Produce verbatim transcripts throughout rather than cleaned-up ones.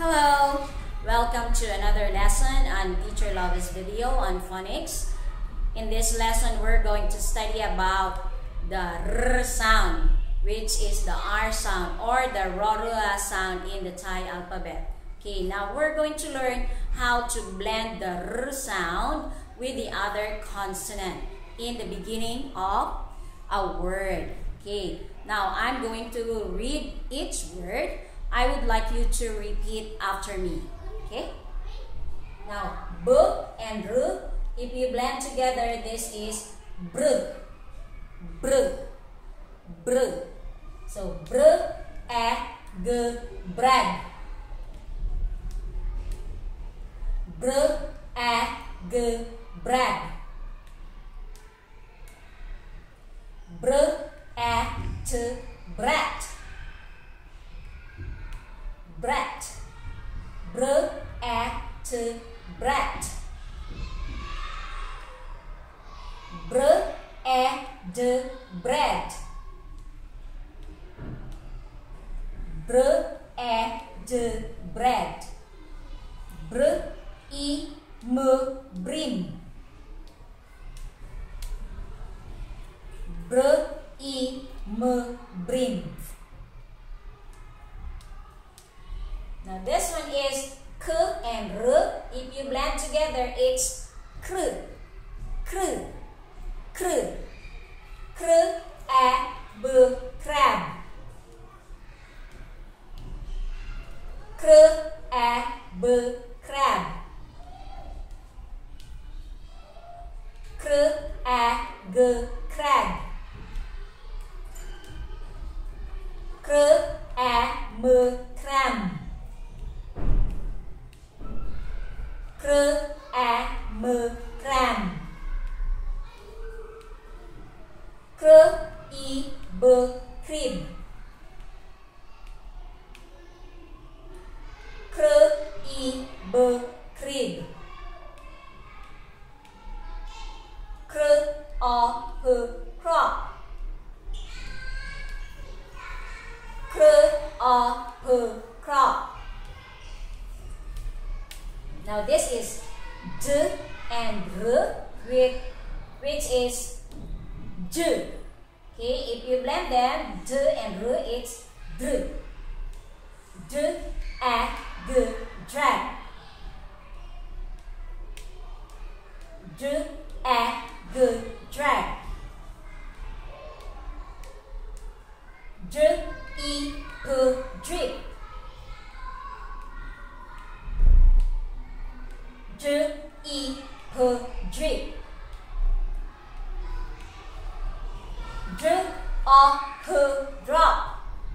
Hello! Welcome to another lesson on Teacher Lovie's video on phonics. In this lesson, we're going to study about the R sound, which is the R sound or the Rorua sound in the Thai alphabet. Okay, now we're going to learn how to blend the R sound with the other consonant in the beginning of a word. Okay, now I'm going to read each word. I would like you to repeat after me. Okay? Now, B and R, if you blend together, this is br, br, br. So, br, a, g, brag. Br, a, g, brag. Br, a, t, brat. Brat. Br, a, t, brat. Br, a, d, bread. Br, a, d, bread. Br, i, m, brim. Br, i, m, brim. Now this one is K and R. If you blend together, it's kr, kr, kr, kr, a, b, crab. Kr, a, b, crab. Kr, a, g, crab. Kr, a, m, cram. Kr, a, m, cram. Kr, i, b, crib. Kr, i, b, crib. Kr, o, p, crop. Kr, o, p, crop. Now this is D and R, with, which is J. Okay, if you blend them, D and R, it's D. D, a, g, drag. D, a, g, drag. D, i, p, drip. D, i, p, drip. D, o, p, drop.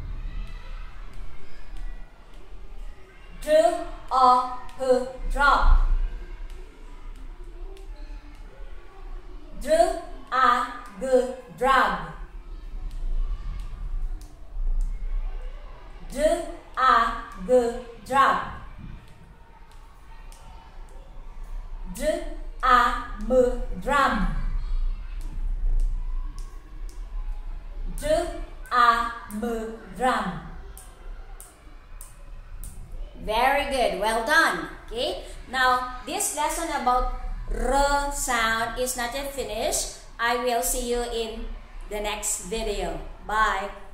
D, o, p, drop. D, a, g, drug. D, a, g, drug. D, a, m, drum. D, a, m, drum. Very good. Well done. Okay. Now, this lesson about R sound is not yet finished. I will see you in the next video. Bye.